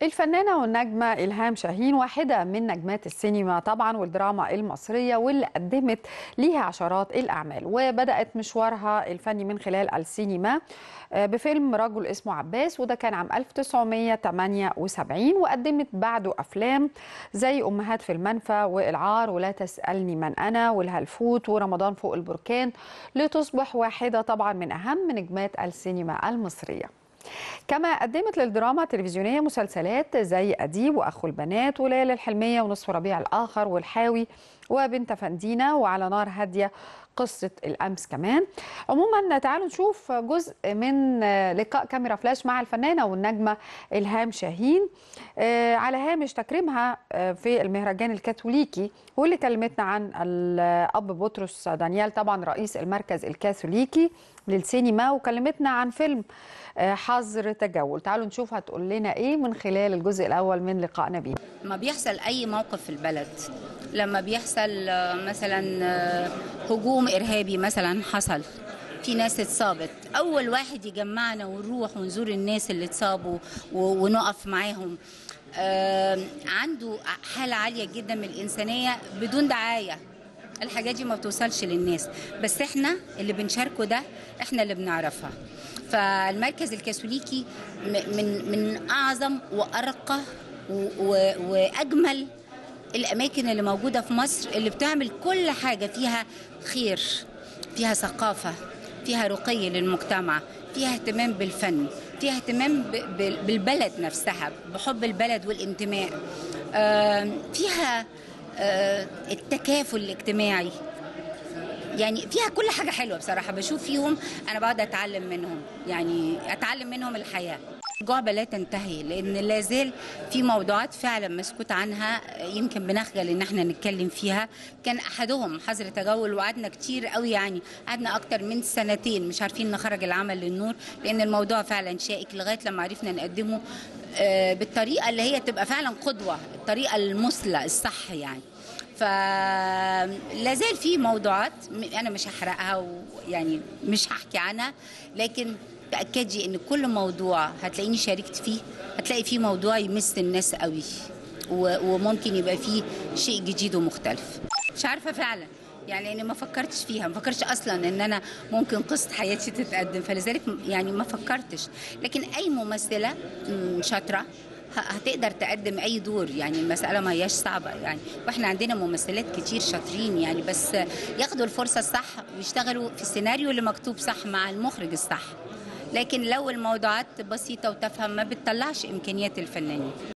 الفنانة والنجمة إلهام شاهين واحدة من نجمات السينما طبعا والدراما المصرية، واللي قدمت ليها عشرات الأعمال، وبدأت مشوارها الفني من خلال السينما بفيلم رجل اسمه عباس، وده كان عام 1978، وقدمت بعده أفلام زي أمهات في المنفى والعار ولا تسألني من أنا والهلفوت ورمضان فوق البركان، لتصبح واحدة طبعا من أهم نجمات السينما المصرية. كما قدمت للدراما التلفزيونية مسلسلات زي أديب وأخو البنات وليالي الحلمية ونصف ربيع الآخر والحاوي وبنت فندينا وعلى نار هادية قصة الأمس كمان. عموما تعالوا نشوف جزء من لقاء كاميرا فلاش مع الفنانة والنجمة إلهام شاهين على هامش تكريمها في المهرجان الكاثوليكي، واللي كلمتنا عن الأب بطرس دانيال طبعا رئيس المركز الكاثوليكي للسينما، وكلمتنا عن فيلم حظر تجول. تعالوا نشوف هتقول لنا ايه من خلال الجزء الاول من لقائنا بيه. ما بيحصل اي موقف في البلد، لما بيحصل مثلا هجوم ارهابي مثلا حصل، في ناس اتصابت، اول واحد يجمعنا ونروح ونزور الناس اللي اتصابوا ونقف معاهم. عنده حالة عالية جدا من الإنسانية بدون دعاية. الحاجات دي ما بتوصلش للناس، بس احنا اللي بنشاركه ده احنا اللي بنعرفها. فالمركز الكاثوليكي من اعظم وارقى واجمل الاماكن اللي موجوده في مصر، اللي بتعمل كل حاجه فيها خير، فيها ثقافه، فيها رقي للمجتمع، فيها اهتمام بالفن، فيها اهتمام بالبلد نفسها، بحب البلد والانتماء، فيها التكافل الاجتماعي. يعني فيها كل حاجة حلوة بصراحة. بشوف فيهم أنا بقعد أتعلم منهم، يعني أتعلم منهم الحياة. جعبة لا تنتهي، لأن لازال في موضوعات فعلا مسكوت عنها، يمكن بنخجل إن احنا نتكلم فيها. كان أحدهم حظر تجول، وقعدنا كتير قوي، يعني قعدنا أكتر من سنتين مش عارفين نخرج العمل للنور، لأن الموضوع فعلا شائك، لغاية لما عرفنا نقدمه بالطريقة اللي هي تبقى فعلا قدوة، الطريقة المثلى الصح يعني. فلازال في موضوعات انا مش هحرقها ويعني مش هحكي عنها، لكن تاكدي ان كل موضوع هتلاقيني شاركت فيه هتلاقي فيه موضوع يمس الناس قوي، وممكن يبقى فيه شيء جديد ومختلف. مش عارفه فعلا، يعني انا ما فكرتش فيها، ما فكرتش اصلا ان انا ممكن قصه حياتي تتقدم، فلذلك يعني ما فكرتش. لكن اي ممثله شاطره هتقدر تقدم اي دور، يعني المساله ما هياش صعبه يعني، واحنا عندنا ممثلات كتير شاطرين يعني، بس ياخدوا الفرصه الصح ويشتغلوا في السيناريو اللي مكتوب صح مع المخرج الصح. لكن لو الموضوعات بسيطه وتفهم ما بتطلعش امكانيات الفنانين.